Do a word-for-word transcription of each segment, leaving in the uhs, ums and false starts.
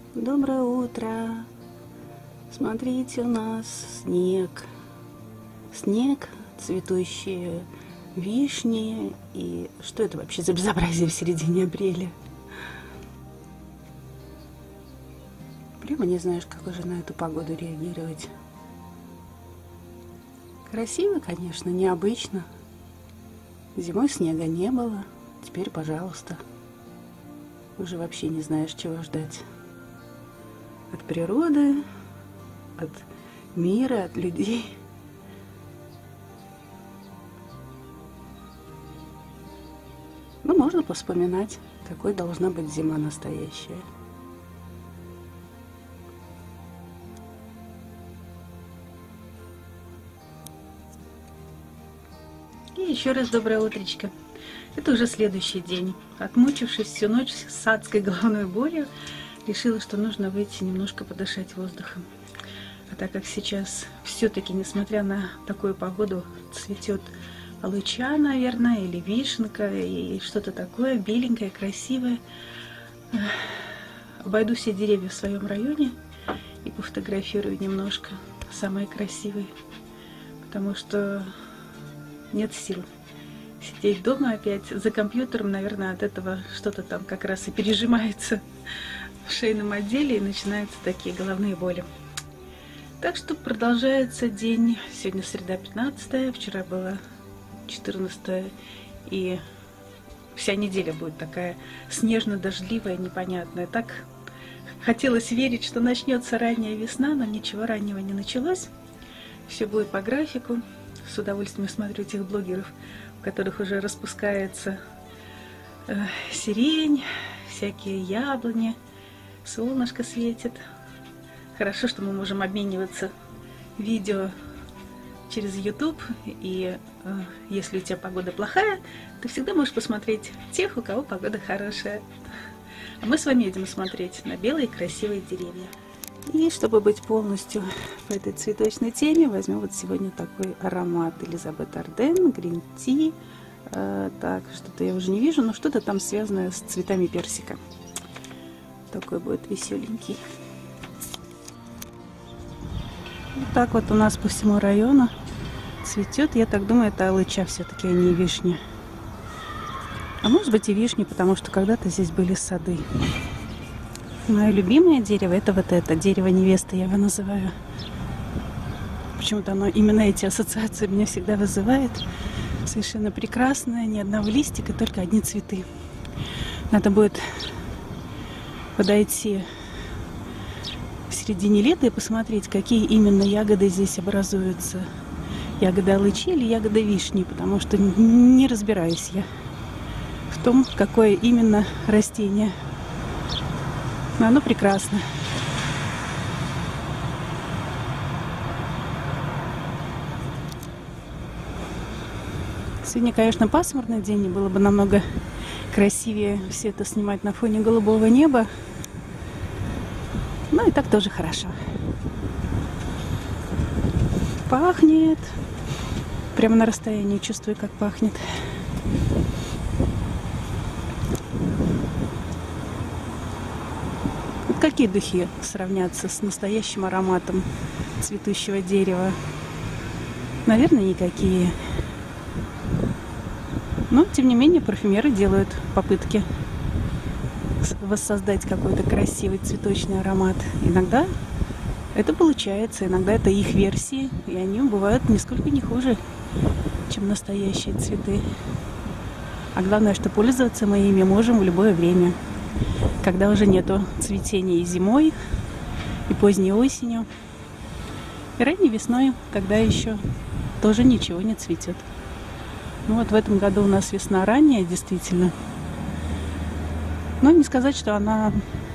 Доброе утро. Смотрите, у нас снег. Снег, цветущие вишни. И что это вообще за безобразие в середине апреля? Прямо не знаешь, как уже на эту погоду реагировать. Красиво, конечно, необычно. Зимой снега не было. Теперь, пожалуйста. Уже вообще не знаешь, чего ждать. От природы, от мира, от людей. Ну, можно поспоминать, какой должна быть зима настоящая. И еще раз доброе утречко. Это уже следующий день. Отмучившись всю ночь с адской головной болью, решила, что нужно выйти немножко подышать воздухом. А так как сейчас все-таки, несмотря на такую погоду, цветет алыча, наверное, или вишенка, и что-то такое беленькое, красивое, обойду все деревья в своем районе и пофотографирую немножко самые красивые, потому что нет сил сидеть дома опять за компьютером. Наверное, от этого что-то там как раз и пережимается в шейном отделе, и начинаются такие головные боли. Так что продолжается день. Сегодня среда пятнадцатая, вчера было четырнадцатое, и вся неделя будет такая снежно-дождливая, непонятная. Так хотелось верить, что начнется ранняя весна, но ничего раннего не началось. Все будет по графику. С удовольствием смотрю тех блогеров, у которых уже распускается э, сирень, всякие яблони, солнышко светит. Хорошо, что мы можем обмениваться видео через YouTube, и э, если у тебя погода плохая, ты всегда можешь посмотреть тех, у кого погода хорошая. А мы с вами идем смотреть на белые красивые деревья. И чтобы быть полностью в этой цветочной теме, возьмем вот сегодня такой аромат Элизабет Арден, Green Tea. Э, так, что-то я уже не вижу, но что-то там связанное с цветами персика. Такой будет веселенький. Вот так вот у нас по всему району цветет. Я так думаю, это алыча все-таки, а не вишни. А может быть и вишни, потому что когда-то здесь были сады. Мое любимое дерево — это вот это, дерево невесты, я его называю. Почему-то оно именно эти ассоциации меня всегда вызывает. Совершенно прекрасное, ни одного листика, только одни цветы. Надо будет подойти в середине лета и посмотреть, какие именно ягоды здесь образуются. Ягоды алычи или ягоды вишни, потому что не разбираюсь я в том, какое именно растение. Но оно прекрасно. Сегодня, конечно, пасмурный день, и было бы намного красивее все это снимать на фоне голубого неба. Но и так тоже хорошо. Пахнет. Прямо на расстоянии чувствую, как пахнет. Какие духи сравнятся с настоящим ароматом цветущего дерева? Наверное, никакие. Но, тем не менее, парфюмеры делают попытки воссоздать какой-то красивый цветочный аромат. Иногда это получается, иногда это их версии, и они бывают нисколько не хуже, чем настоящие цветы. А главное, что пользоваться мы ими можем в любое время, когда уже нету цветения и зимой, и поздней осенью, и ранней весной, когда еще тоже ничего не цветет. Ну вот в этом году у нас весна ранняя, действительно. Но не сказать, что она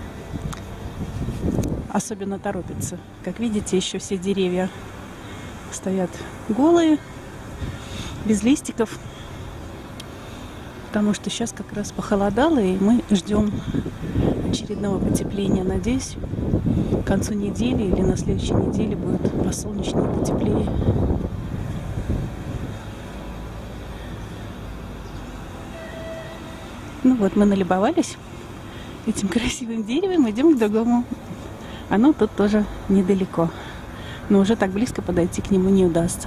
особенно торопится. Как видите, еще все деревья стоят голые, без листиков, потому что сейчас как раз похолодало, и мы ждем очередного потепления. Надеюсь, к концу недели или на следующей неделе будет посолнечнее, потеплее. Ну вот, мы налюбовались этим красивым деревом, идем к другому. Оно тут тоже недалеко, но уже так близко подойти к нему не удастся.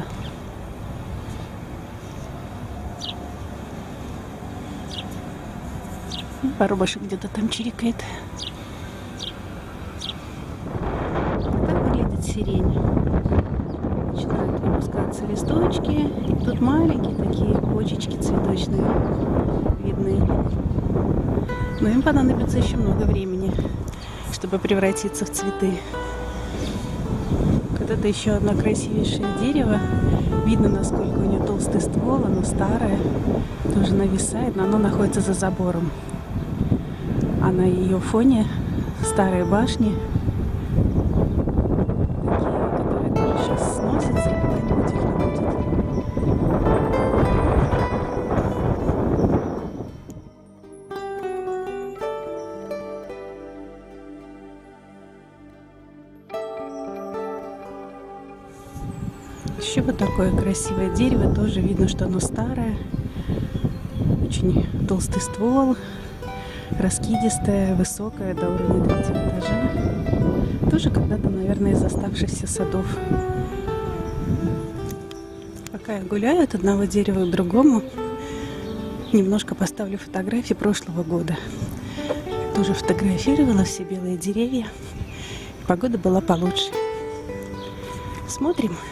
Воробушек где-то там чирикает. Вот так выглядит сирень. Начинают выпускаться листочки. И тут маленькие такие почечки цветочные видны. Но им понадобится еще много времени, чтобы превратиться в цветы. Вот это еще одно красивейшее дерево. Видно, насколько у нее толстый ствол. Оно старое, тоже нависает, но оно находится за забором. А на ее фоне старые башни, такие, которые тоже сейчас сносятся, и когда-нибудь их не будет. Еще вот такое красивое дерево, тоже видно, что оно старое, очень толстый ствол. Раскидистая, высокая, до уровня третьего этажа. Тоже когда-то, наверное, из оставшихся садов. Пока я гуляю от одного дерева к другому, немножко поставлю фотографии прошлого года. Тоже фотографировала все белые деревья. Погода была получше. Смотрим.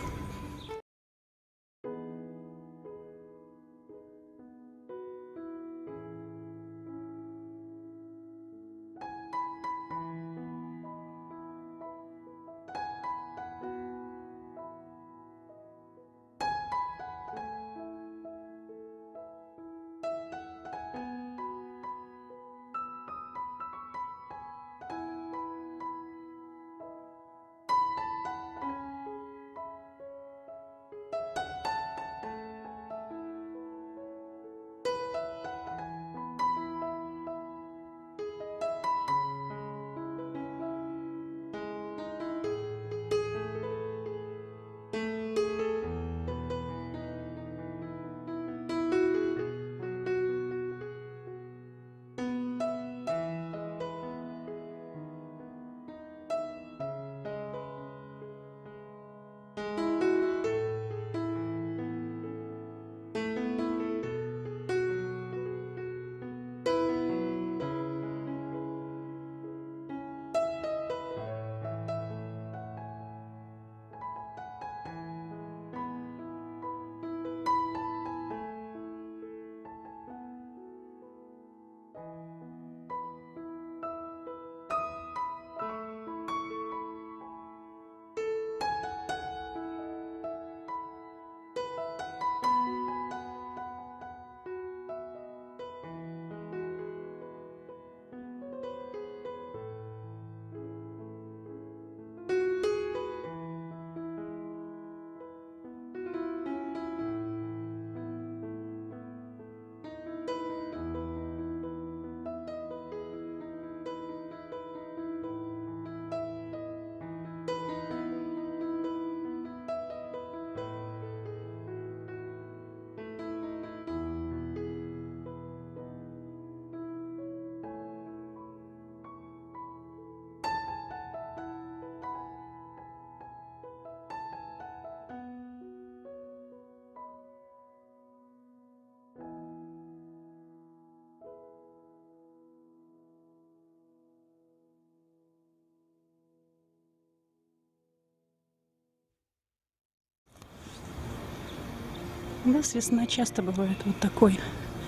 У нас весна часто бывает вот такой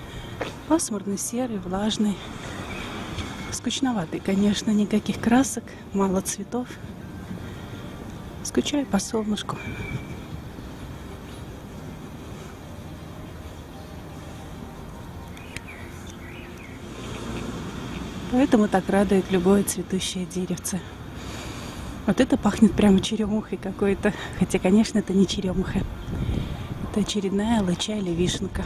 пасмурный, серый, влажный, скучноватый, конечно, никаких красок, мало цветов. Скучаю по солнышку. Поэтому так радует любое цветущее деревце. Вот это пахнет прямо черемухой какой-то. Хотя, конечно, это не черемуха. Это очередная алыча или вишенка.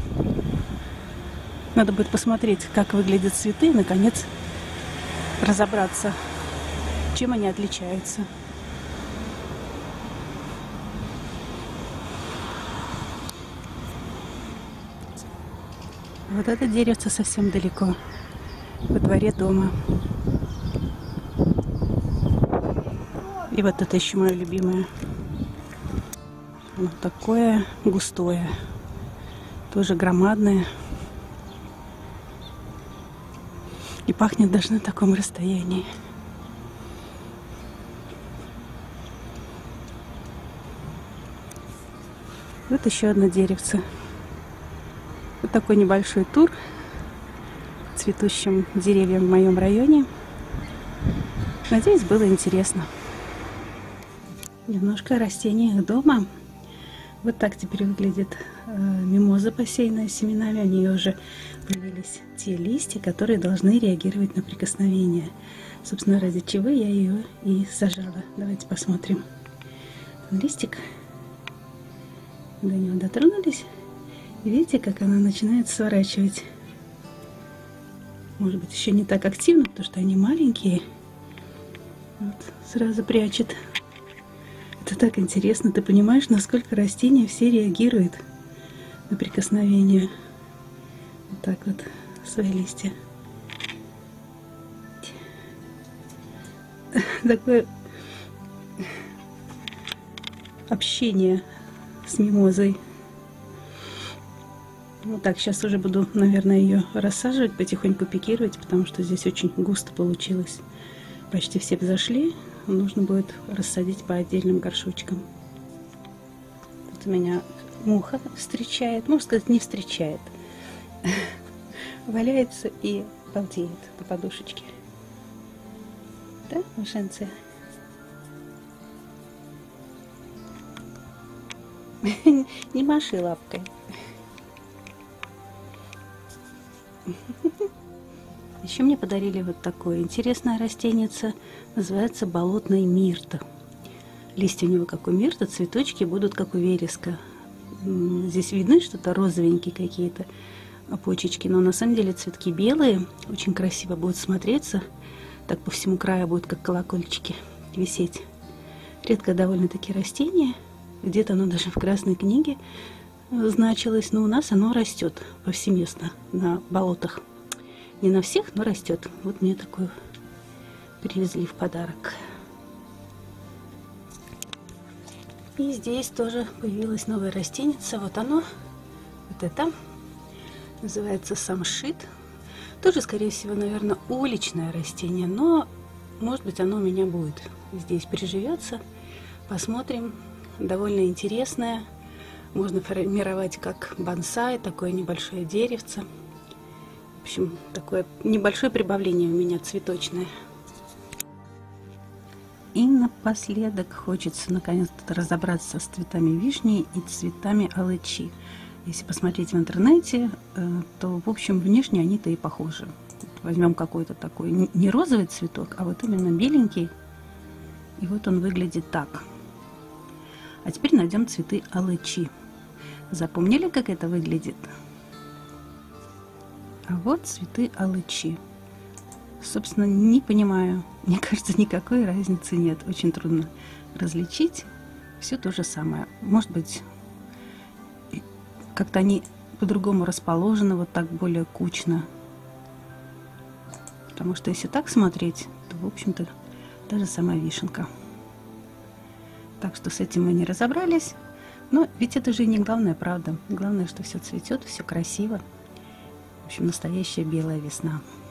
Надо будет посмотреть, как выглядят цветы, и, наконец, разобраться, чем они отличаются. Вот это деревце совсем далеко, во дворе дома. И вот это еще мое любимое. Вот такое густое. Тоже громадное. И пахнет даже на таком расстоянии. Вот еще одно деревце. Вот такой небольшой тур по цветущим деревьям в моем районе. Надеюсь, было интересно. Немножко о растениях дома. Вот так теперь выглядит э, мимоза, посеянная семенами. У нее уже появились те листья, которые должны реагировать на прикосновение. Собственно, ради чего я ее и сажала. Давайте посмотрим. Листик. До него дотронулись. И видите, как она начинает сворачивать. Может быть, еще не так активно, потому что они маленькие. Вот, сразу прячет. Это так интересно. Ты понимаешь, насколько растения все реагируют на прикосновение. Вот так вот свои листья. Такое общение с мимозой. Вот так, сейчас уже буду, наверное, ее рассаживать, потихоньку пикировать, потому что здесь очень густо получилось. Почти все взошли. Нужно будет рассадить по отдельным горшочкам. Тут у меня муха встречает. Можно сказать, не встречает. Валяется и балдеет по подушечке. Да, мышенцы? Не маши лапкой. Еще мне подарили вот такое интересное растенице. Называется болотная мирта. Листья у него как у мирта, цветочки будут как у вереска. Здесь видны что-то розовенькие какие-то почечки, но на самом деле цветки белые. Очень красиво будут смотреться. Так по всему краю будут как колокольчики висеть. Редко довольно такие растения. Где-то оно даже в Красной книге значилось, но у нас оно растет повсеместно на болотах. Не на всех, но растет. Вот мне такую привезли в подарок. И здесь тоже появилась новая растеница. Вот оно. Вот это. Называется самшит. Тоже, скорее всего, наверное, уличное растение. Но, может быть, оно у меня будет здесь приживется. Посмотрим. Довольно интересное. Можно формировать как бонсай, такое небольшое деревце. В общем, такое небольшое прибавление у меня цветочное. И напоследок хочется наконец-то разобраться с цветами вишни и цветами алычи. Если посмотреть в интернете, то, в общем, внешне они-то и похожи. Возьмем какой-то такой не розовый цветок, а вот именно беленький. И вот он выглядит так. А теперь найдем цветы алычи. Запомнили, как это выглядит? А вот цветы алычи. Собственно, не понимаю. Мне кажется, никакой разницы нет. Очень трудно различить. Все то же самое. Может быть, как-то они по-другому расположены, вот так более кучно. Потому что если так смотреть, то, в общем-то, та же самая вишенка. Так что с этим мы не разобрались. Но ведь это же не главное, правда. Главное, что все цветет, все красиво. В общем, настоящая белая весна.